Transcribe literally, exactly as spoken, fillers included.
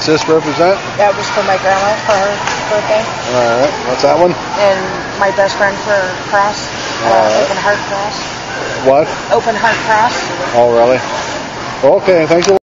What's this represent? That was for my grandma for her birthday. Alright, what's that one? And my best friend for cross. Uh, Alright. Open heart cross. What? Open heart cross. Oh, really? Okay, thanks a lot.